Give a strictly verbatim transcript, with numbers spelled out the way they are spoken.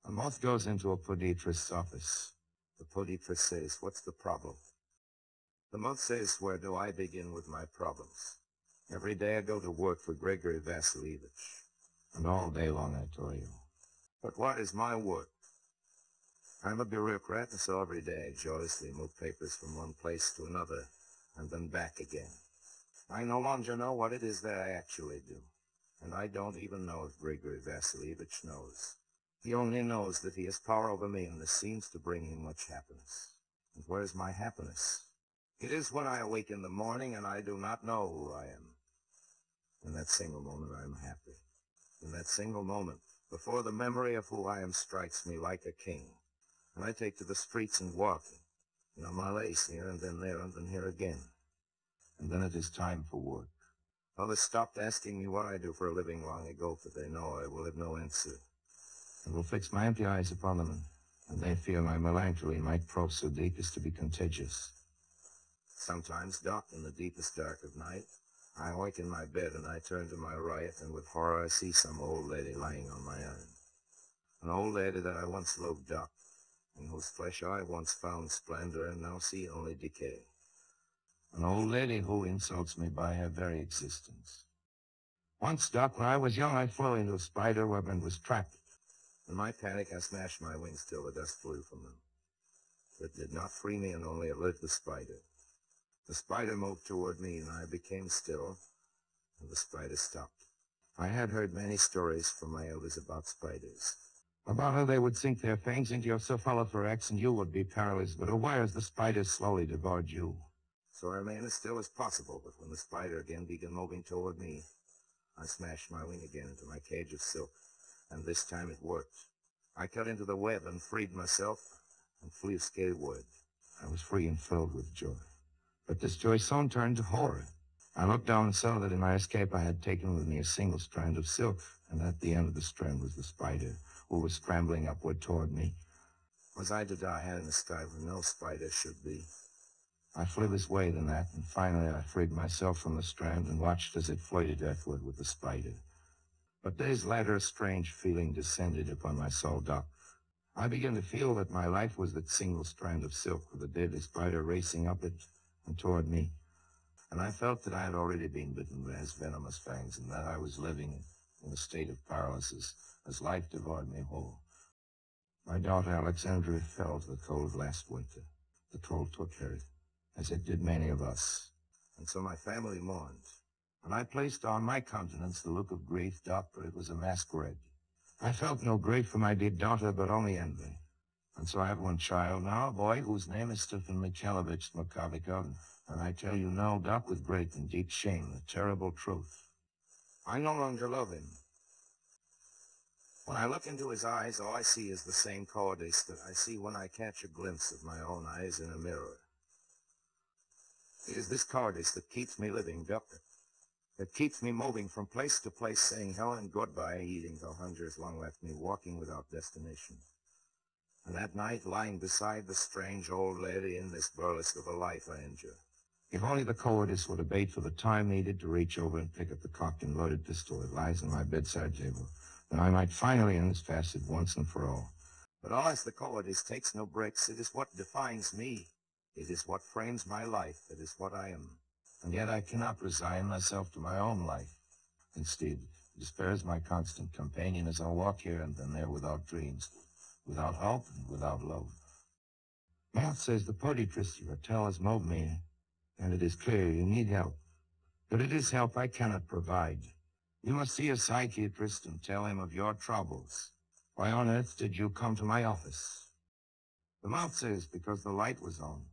A moth goes into a podiatrist's office. The podiatrist says, "What's the problem?" The moth says, "Where do I begin with my problems? Every day I go to work for Grigory Vasilievich, and all day long I toil. But what is my work? I'm a bureaucrat, and so every day I joyously move papers from one place to another, and then back again. I no longer know what it is that I actually do, and I don't even know if Grigory Vasilievich knows. He only knows that he has power over me, and this seems to bring him much happiness. And where's my happiness? It is when I awake in the morning and I do not know who I am. In that single moment I am happy. In that single moment, before the memory of who I am strikes me like a king, and I take to the streets and walk, you know, my lace here and then there and then here again. And then it is time for work. Others stopped asking me what I do for a living long ago, for they know I will have no answer. I will fix my empty eyes upon them, and they fear my melancholy might probe so deep as to be contagious. Sometimes, Doc, in the deepest dark of night, I awake in my bed and I turn to my right, and with horror I see some old lady lying on my arm. An old lady that I once loved, Doc, in whose flesh I once found splendor and now see only decay. An old lady who insults me by her very existence. Once, Doc, when I was young, I flew into a spider web and was trapped. In my panic, I smashed my wings till the dust flew from them. It did not free me and only alerted the spider. The spider moved toward me, and I became still, and the spider stopped. I had heard many stories from my elders about spiders. About how they would sink their fangs into your cephalothorax and you would be paralyzed, but aware as the spider slowly devoured you. So I remained as still as possible, but when the spider again began moving toward me, I smashed my wing again into my cage of silk, and this time it worked. I cut into the web and freed myself, and flew skyward. I was free and filled with joy. But this joy soon turned to horror. I looked down and saw that in my escape I had taken with me a single strand of silk, and at the end of the strand was the spider, who was scrambling upward toward me. Was I to die high in the sky where no spider should be? I flew this way than that, and finally I freed myself from the strand and watched as it floated earthward with the spider. But days later a strange feeling descended upon my soul, Doc. I began to feel that my life was that single strand of silk with a deadly spider racing up it and toward me. And I felt that I had already been bitten by his venomous fangs, and that I was living in a state of paralysis as life devoured me whole. My daughter Alexandra fell to the cold last winter. The troll took her, as it did many of us. And so my family mourned. And I placed on my countenance the look of grief, Doc, but it was a masquerade. I felt no grief for my dear daughter, but only envy. And so I have one child now, a boy whose name is Stefan Mikhailovich Smokavikov, and I tell you now, Doc, with great and deep shame, the terrible truth. I no longer love him. When I look into his eyes, all I see is the same cowardice that I see when I catch a glimpse of my own eyes in a mirror. It is this cowardice that keeps me living, Doc, that keeps me moving from place to place, saying hello and goodbye, eating till hunger has long left me, walking without destination. And that night, lying beside the strange old lady in this burlesque of a life I endure. If only the cowardice would abate for the time needed to reach over and pick up the cocked and loaded pistol that lies on my bedside table, then I might finally end this facet once and for all. But alas, the cowardice takes no breaks. It is what defines me. It is what frames my life. It is what I am. And yet I cannot resign myself to my own life. Instead, despair is my constant companion as I walk here and then there without dreams, without hope and without love. Moth says the podiatrist you tell has moved me, and it is clear you need help. But it is help I cannot provide. You must see a psychiatrist and tell him of your troubles. Why on earth did you come to my office? The Moth says because the light was on.